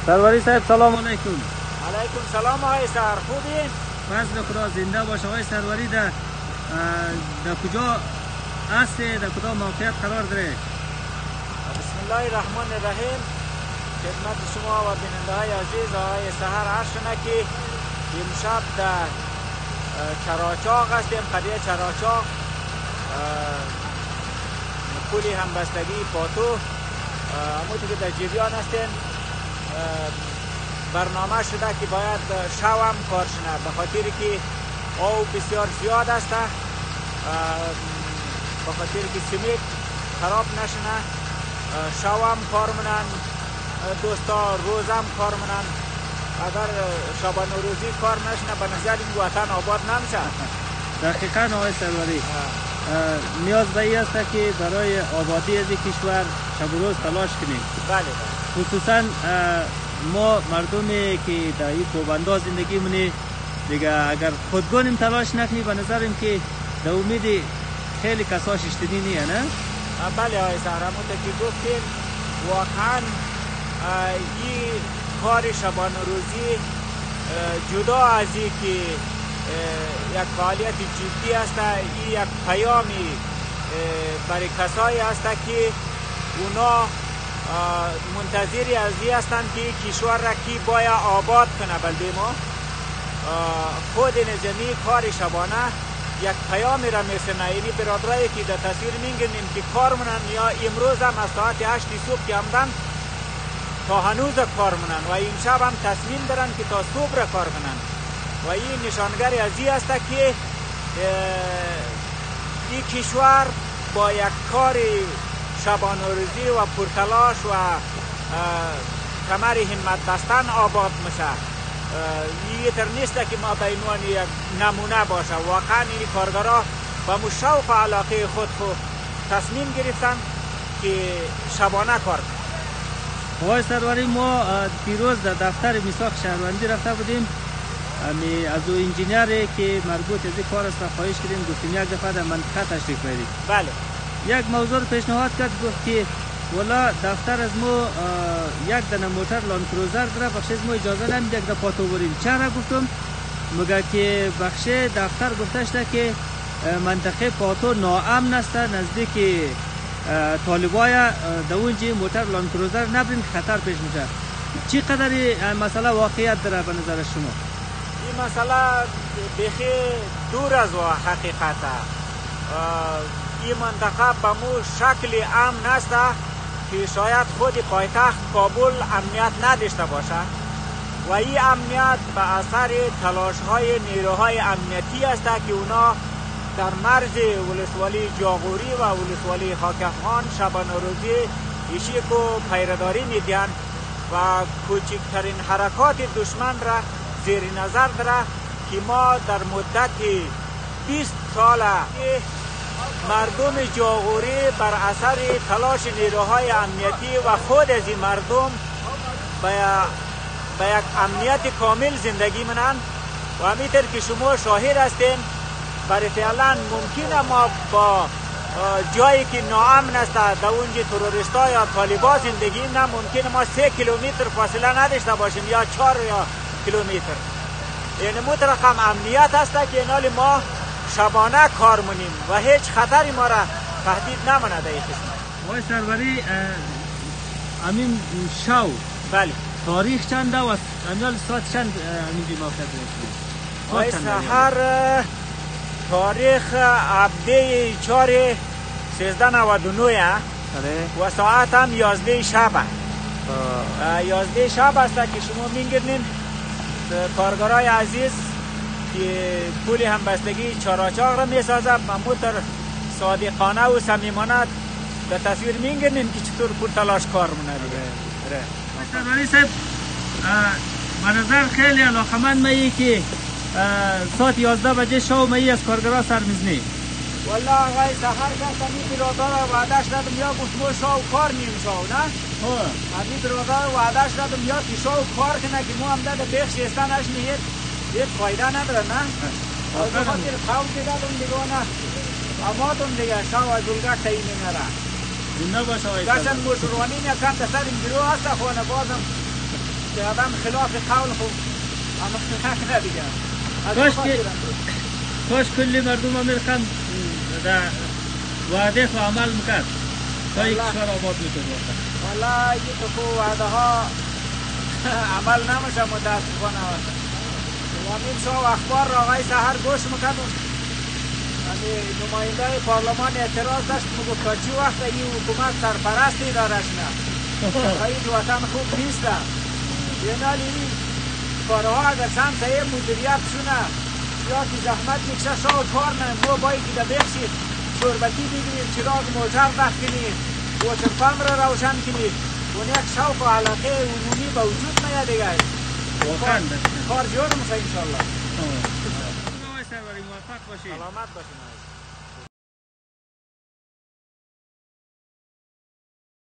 سروری صاحب سلام علیکم. علیکم سلام آقای سر، خوبین؟ فضل خدا زنده باش. آقای سروری در کجا هستی؟ در کدام موقعیت قرار داره؟ بسم الله الرحمن الرحیم. خدمت شما و بیننده های عزیز آقای سحر عرض شده که امشب در چراچاق هستیم، قریه چراچاق، پل همبستگی پاتو، همونطور که در جریان هستیم. برنامه شده که باید شو هم کار شده، به خاطر که آب بسیار زیاد است، به خاطر که سمیت خراب نشنه. شو هم کار منن دوستا، روز هم کار منن. اگر شبانه روزی کار نشنه به نظر این وطن آباد نمیشه. دقیقا آقای سروری نیاز به این است که برای آبادی از کشور شب و روز تلاش کنیم. بله. خصوصا ما مردمی که در این کوبندا زندگی منی دیگه، اگر خودگانیم تلاش نکنیم به نظرم که در امید خیلی کسا ششتنی نیه نه؟ بله آقای سهر، همونطور که گفتیم واقعا این کار شبانه روزی جدا از این که یک فعالیت جدی است، این یک پیامی برای کسایی است که اونا منتظری از این هستند که کشور را کی باید آباد کنه. بلده ما خود نظامی کار شبانه یک پیامی را میرسنه. اینی برادرایی که در تصویر میگیریم که کار منن یا امروز هم از ساعت 8 صبح که آمدن تا هنوز کار منن و امشب هم تصمیم دارن که تا صبح را کار کنن و این نشانگری از این است که این کشور با یک کار شبانه روزی و پرتلاش و کمر همت بستن آباد میشه. این تر نیست که ما به عنوان یک نمونه باشه. واقعا این کارگرها با شوق و علاقه خود تصمیم گرفتن که شبانه کار کنند. آقای سروری ما دیروز در دفتر میثاق شهروندی رفته بودیم. از او انجینیری که مربوط از این کار است خواهش کردیم، گفتیم یک دفعه در منطقه تشریف بیارید. بله. یک موضوع پیشنهاد کرد، گفت که والا دفتر از ما یک دانه موتر لان کروزر داره، بخش از ما اجازه نمیده یک دفعه پاتو بریم. چرا گفتم؟ مگه که بخش دفتر گفته شده که منطقه پاتو ناامن است، نزدیک طالبای در اونجا موتر لان کروزر نبرین خطر پیش میشه. چی قدر مسئله واقعیت داره به نظر شما؟ این مسئله بخی دور از حقیقت. این منطقه به مو شکل امن است که شاید خود پایتخت کابل امنیت نداشته باشه و این امنیت به اثر تلاش های نیروهای امنیتی است که اونا در مرز ولسوالی جاغوری و ولسوالی خاکافغان شبانه روزی ایشی کو پیرداری میدین و کوچکترین حرکات دشمن را زیر نظر داره که ما در مدت 20 سال مردم جاغوری بر اثر تلاش نیروهای امنیتی و خود از این مردم به یک امنیت کامل زندگی منن و همینطور که شما شاهد هستین. برای فعلا ممکنه ما با جایی که ناامن است در اونجا تروریستا یا طالبا زندگی نه، ممکنه ما 3 کیلومتر فاصله نداشته باشیم یا 4 کیلومتر. یعنی مطلقاً امنیت است که اینال ما شبانه کار منیم و هیچ خطری ما را تهدید نمانده این قسمت. آقای سروری امین شو بله تاریخ چنده و امیال ساعت چند امین موقع دارید؟ آقای سحر تاریخ هفته 4 1399 و ساعت هم 11 شب. 11 شب است که شما میگیرین کارگرای عزیز که پول همبستگی چراچاق را میسازه و موتر صادقانه و صمیمانه در تصویر میگیرین که چطور پرتلاش کار مونه دیگه. سروری صاحب به نظر خیلی علاقمند میایی که ساعت 11 بجه شو میایی از کارگرها سرمیزنی. والله آقای سحر گفتم این برادر وعدهش دادم یا گفت ما شو کار نیم شو نه؟ همین برادر وعدهش دادم یا که شو کار کنه که ما هم داده بیخ شیستانش نیید یک فایده نداره نه؟ از خاطر قول که دادم دیگه نه اما تون دیگه شو از بلگاه تایی نمیره. زنده باش آقای گشن مشروانی نکن تسر این گروه هست خونه بازم که آدم خلاف قول خود اما حق ندیگه کاش کلی مردم امریکان در وعده خو عمل میکرد تا یک کشور آباد میتونه باشه. والا این تو وعده ها عمل نمیشه متاسفانه. امین شاه اخبار را آقای سحر گوش میکنم. نماینده پارلمان اعتراض داشت میگفت تا چی وقت این حکومت سرپرستی دارش نه این وطن خوب نیست. بینالی این کارها اگر چند تایه مدیریت شونه یا که زحمت میکشه شاید کار نه ما باید که بخشید شربتی بگیریم چراغ موتر دخت کنیم ووتر پمپ را روشن کنیم اون یک شوق و علاقه عمومی به وجود میاد دیگه کار جور میشه انشالله. موفق باشید. سلامت باشید.